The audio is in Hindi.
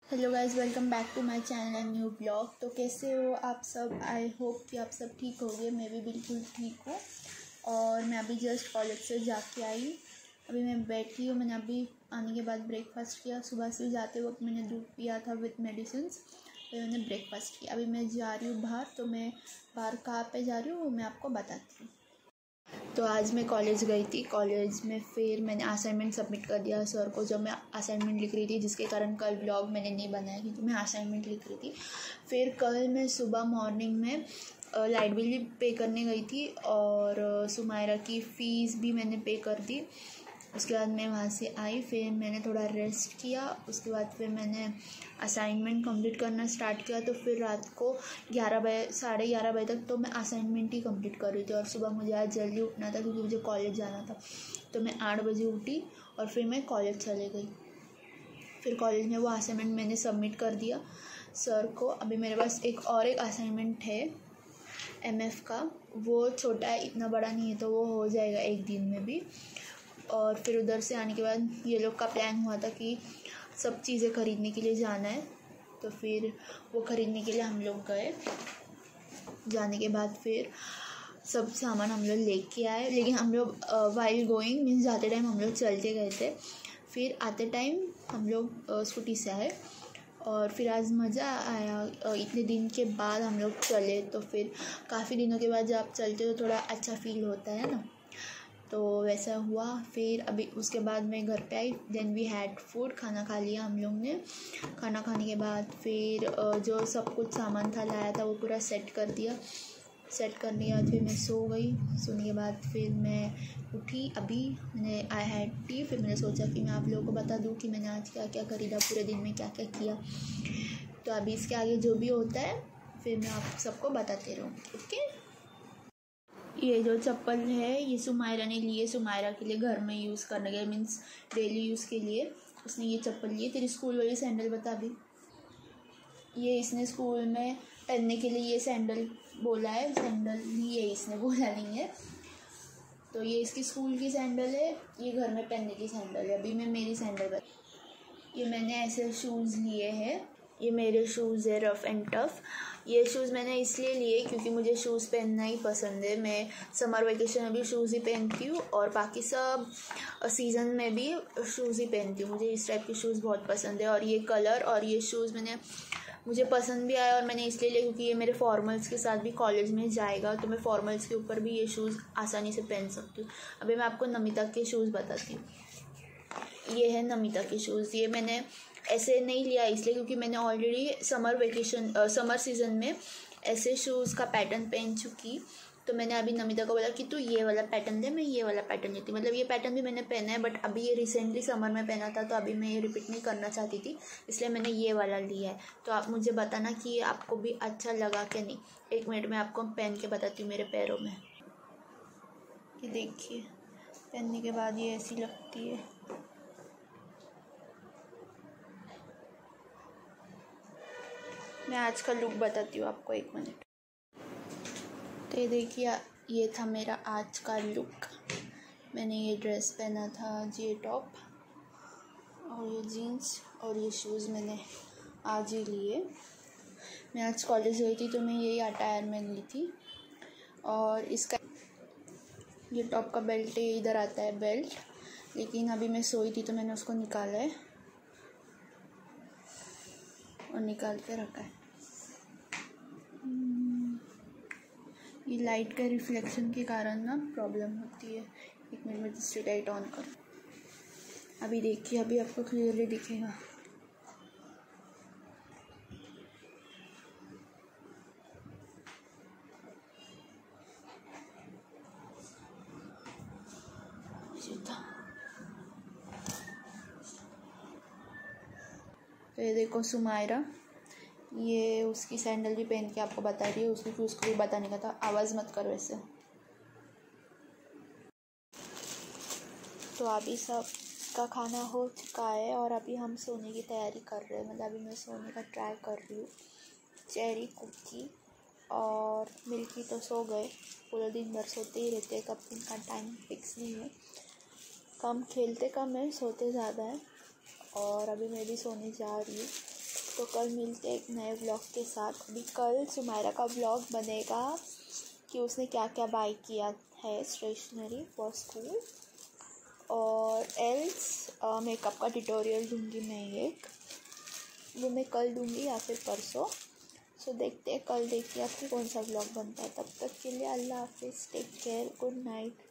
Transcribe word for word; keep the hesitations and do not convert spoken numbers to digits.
Hello guys, welcome back to my channel and new blog. तो कैसे हो आप सब? आई होप कि आप सब ठीक होंगे। मैं भी बिल्कुल ठीक हूँ। और मैं अभी जस्ट कॉलेज से जाके आई। अभी मैं बैठी हूँ। मैंने अभी आने के बाद ब्रेकफास्ट किया। सुबह से जाते वक्त मैंने दूध पिया था विथ मेडिसिन। फिर मैंने ब्रेकफास्ट किया। अभी मैं जा रही हूँ बाहर। तो मैं बाहर कहाँ पे जा रही हूँ वो मैं आपको बताती हूँ। तो आज मैं कॉलेज गई थी। कॉलेज में फिर मैंने असाइनमेंट सबमिट कर दिया सर को, जब मैं असाइनमेंट लिख रही थी, जिसके कारण कल ब्लॉग मैंने नहीं बनाया क्योंकि मैं असाइनमेंट लिख रही थी। फिर कल मैं सुबह मॉर्निंग में लाइट बिल भी पे करने गई थी और सुमायरा की फ़ीस भी मैंने पे कर दी। उसके बाद मैं वहाँ से आई। फिर मैंने थोड़ा रेस्ट किया। उसके बाद फिर मैंने असाइनमेंट कंप्लीट करना स्टार्ट किया। तो फिर रात को ग्यारह बजे साढ़े ग्यारह बजे तक तो मैं असाइनमेंट ही कंप्लीट कर रही थी। और सुबह मुझे आज जल्दी उठना था क्योंकि मुझे कॉलेज जाना था। तो मैं आठ बजे उठी और फिर मैं कॉलेज चले गई। फिर कॉलेज में वो असाइनमेंट मैंने सबमिट कर दिया सर को। अभी मेरे पास एक और एक असाइनमेंट है एम एफ का। वो छोटा है, इतना बड़ा नहीं है, तो वो हो जाएगा एक दिन में भी। और फिर उधर से आने के बाद ये लोग का प्लान हुआ था कि सब चीज़ें ख़रीदने के लिए जाना है। तो फिर वो ख़रीदने के लिए हम लोग गए। जाने के बाद फिर सब सामान हम लोग लेके आए। लेकिन हम लोग वाइल गोइंग मीन्स जाते टाइम हम लोग चलते गए थे। फिर आते टाइम हम लोग स्कूटी से आए। और फिर आज मज़ा आया। इतने दिन के बाद हम लोग चले, तो फिर काफ़ी दिनों के बाद जब आप चलते हो तो थोड़ा अच्छा फील होता है ना। तो वैसा हुआ। फिर अभी उसके बाद मैं घर पे आई। देन वी हैड फूड, खाना खा लिया हम लोग ने। खाना खाने के बाद फिर जो सब कुछ सामान था लाया था वो पूरा सेट कर दिया। सेट करने के बाद फिर मैं सो गई। सोने के बाद फिर मैं उठी। अभी मैंने आई हैड टी। फिर मैंने सोचा कि मैं आप लोगों को बता दूं कि मैंने आज क्या क्या खरीदा, पूरे दिन में क्या क्या किया। तो अभी इसके आगे जो भी होता है फिर मैं आप सबको बताते रहूँगी। ओके। ये जो चप्पल है ये सुमायरा ने ली है, सुमायरा के लिए घर में यूज़ करने के लिए, मीन्स डेली यूज़ के लिए उसने ये चप्पल ली है। तेरी स्कूल वाली सैंडल बता भी। ये इसने स्कूल में पहनने के लिए ये सैंडल बोला है। सैंडल ली है इसने, बोला नहीं है। तो ये इसकी स्कूल की सैंडल है, ये घर में पहनने की सैंडल है। अभी मैं मेरी सैंडल बता। ये मैंने ऐसे शूज़ लिए हैं। ये मेरे शूज़ है रफ़ एंड टफ़। ये शूज़ मैंने इसलिए लिए क्योंकि मुझे शूज़ पहनना ही पसंद है। मैं समर वेकेशन में भी शूज़ ही पहनती हूँ और बाकी सब सीज़न में भी शूज़ ही पहनती हूँ। मुझे इस टाइप के शूज़ बहुत पसंद है। और ये कलर और ये शूज़ मैंने मुझे पसंद भी आया और मैंने इसलिए लिया क्योंकि ये मेरे फॉर्मल्स के साथ भी कॉलेज में जाएगा। तो मैं फॉर्मल्स के ऊपर भी ये शूज़ आसानी से पहन सकती हूँ। अभी मैं आपको नमिता के शूज़ बताती हूँ। ये है नमिता के शूज़। ये मैंने ऐसे नहीं लिया इसलिए क्योंकि मैंने already summer vacation summer season में ऐसे शूज़ का पैटर्न पहन चुकी। तो मैंने अभी नमिता को बोला कि तू ये वाला पैटर्न दे, मैं ये वाला पैटर्न लेती हूँ। मतलब ये पैटर्न भी मैंने पहना है बट अभी ये रिसेंटली समर में पहना था, तो अभी मैं ये रिपीट नहीं करना चाहती थी, इसलिए मैंने ये वाला लिया है। तो आप मुझे बताना कि ये आपको भी अच्छा लगा क्या नहीं। एक मिनट में आपको पहन के बताती हूँ मेरे पैरों में। ये देखिए, पहनने के बाद ये ऐसी लगती है। मैं आज का लुक बताती हूँ आपको, एक मिनट। तो ये देखिए, ये था मेरा आज का लुक। मैंने ये ड्रेस पहना था, ये टॉप और ये जीन्स और ये शूज़ मैंने आज ही लिए। मैं आज कॉलेज गई थी तो मैं यही अटायर में ली थी। और इसका ये टॉप का बेल्ट है, इधर आता है बेल्ट, लेकिन अभी मैं सोई थी तो मैंने उसको निकाला है और निकाल के रखा है। ये लाइट के रिफ्लेक्शन के कारण ना प्रॉब्लम होती है। एक मिनट में स्ट्रीट लाइट ऑन करो। अभी देखिए, अभी आपको क्लियरली दिखेगा। तो ये देखो सुमायरा, ये उसकी सैंडल भी पहन के आपको बता रही है। उसकी फिर उसको भी बताने का था। आवाज़ मत करो ऐसे। तो अभी सब का खाना हो चुका है और अभी हम सोने की तैयारी कर रहे हैं। मतलब अभी मैं सोने का ट्राई कर रही हूँ। चेरी, कुकी और मिल्की तो सो गए, पूरे दिन भर सोते ही रहते हैं, कब इनका टाइम फिक्स नहीं है। कम खेलते कम है, सोते ज़्यादा है। और अभी मैं भी सोने जा रही हूँ। तो कल मिलते हैं एक नए व्लॉग के साथ। अभी कल सुमायरा का व्लॉग बनेगा कि उसने क्या क्या बाय किया है स्टेशनरी फॉर स्कूल, और एल्स मेकअप का ट्यूटोरियल दूंगी मैं एक, वो मैं कल दूंगी या फिर परसों। सो देखते हैं, कल देखिए आपकी कौन सा व्लॉग बनता है। तब तक के लिए अल्लाह हाफिज़, टेक केयर, गुड नाइट।